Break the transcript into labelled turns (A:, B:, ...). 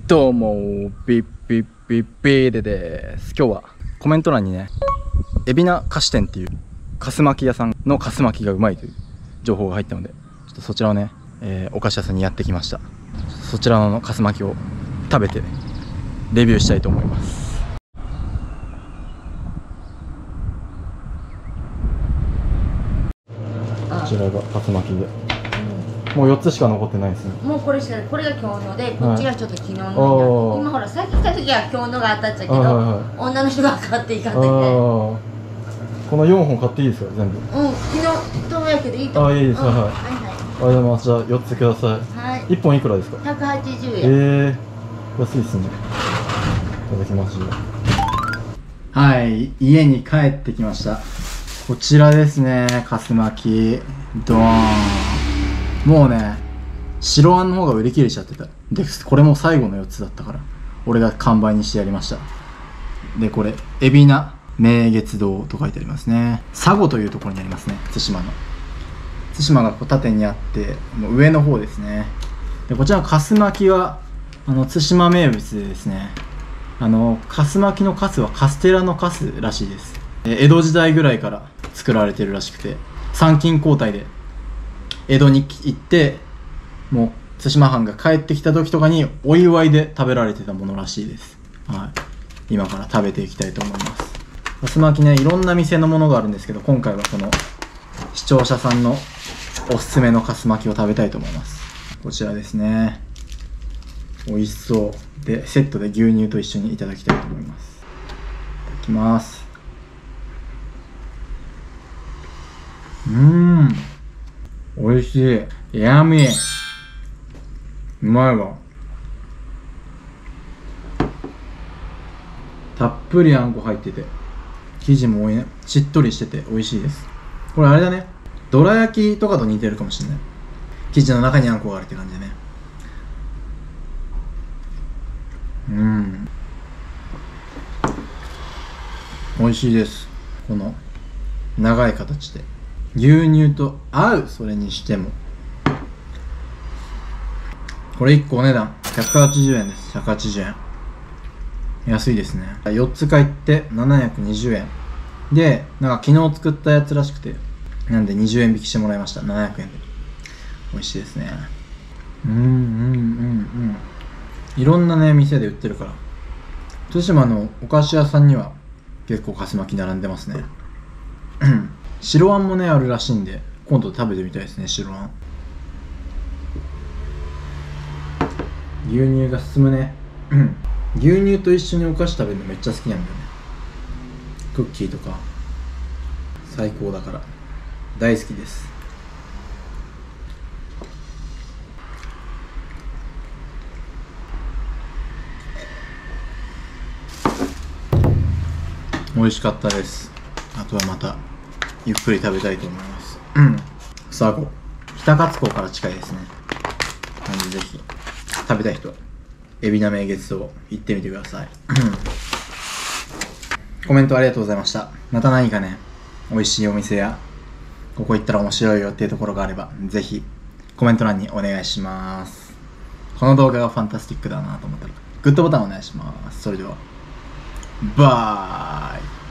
A: どうもビッビッビッビーデです。今日はコメント欄にね、海老名菓子店っていうかす巻き屋さんのかす巻きがうまいという情報が入ったので、ちょっとそちらをね、お菓子屋さんにやってきました。そちらのかす巻きを食べてレビューしたいと思います。こちらがかす巻きで、もう4つしか残ってないですね。
B: もうこれしかない。これが今日ので、こっちがちょっと昨日の、今ほらさっき来た時は今日のがあったっちゃけど、女の人が買っていかんといけない。
A: この4本買っていいですか、全部。
B: 昨日ともやけどいいと思う。
A: いいです。はいはい。ありがとうございます。じゃあ4つください。はい。1本いくらですか
B: ？180円。
A: 安いですね。いただきます。はい、家に帰ってきました。こちらですね、かす巻きドーン。もうね、白あんの方が売り切れちゃってた。で、これも最後の4つだったから俺が完売にしてやりました。で、これ海老名明月堂と書いてありますね。佐護というところにありますね。対馬の対馬がこう縦にあって、もう上の方ですね。で、こちらのかす巻きは対馬名物でですね、かす巻きのかすはカステラのかすらしいです。江戸時代ぐらいから作られてるらしくて、参勤交代で江戸に行って、もう対馬藩が帰ってきた時とかにお祝いで食べられてたものらしいです。はい、今から食べていきたいと思います。かす巻きね、いろんな店のものがあるんですけど、今回はこの視聴者さんのおすすめのかす巻きを食べたいと思います。こちらですね。美味しそうで、セットで牛乳と一緒にいただきたいと思います。いただきます。美味しい。ヤミー。うまいわ。たっぷりあんこ入ってて、生地もしっとりしてて美味しいです。これあれだね、どら焼きとかと似てるかもしれない。生地の中にあんこがあるって感じでね。美味しいです。この長い形で牛乳と合う。それにしてもこれ1個お値段180円です。180円、安いですね。4つ買って720円で、なんか昨日作ったやつらしくて、なんで20円引きしてもらいました。700円で美味しいですね。いろんなね店で売ってるから、対馬のお菓子屋さんには結構かす巻き並んでますね。白あんもねあるらしいんで、今度食べてみたいですね。白あん、牛乳が進むね。牛乳と一緒にお菓子食べるのめっちゃ好きなんだよね。クッキーとか最高だから大好きです。美味しかったです。あとはまたゆっくり食べたいと思います。佐護北勝港から近いですね。なのでぜひ食べたい人は海老名名月堂行ってみてください。コメントありがとうございました。また何かね、美味しいお店やここ行ったら面白いよっていうところがあれば、ぜひコメント欄にお願いします。この動画がファンタスティックだなと思ったらグッドボタンお願いします。それではバイ。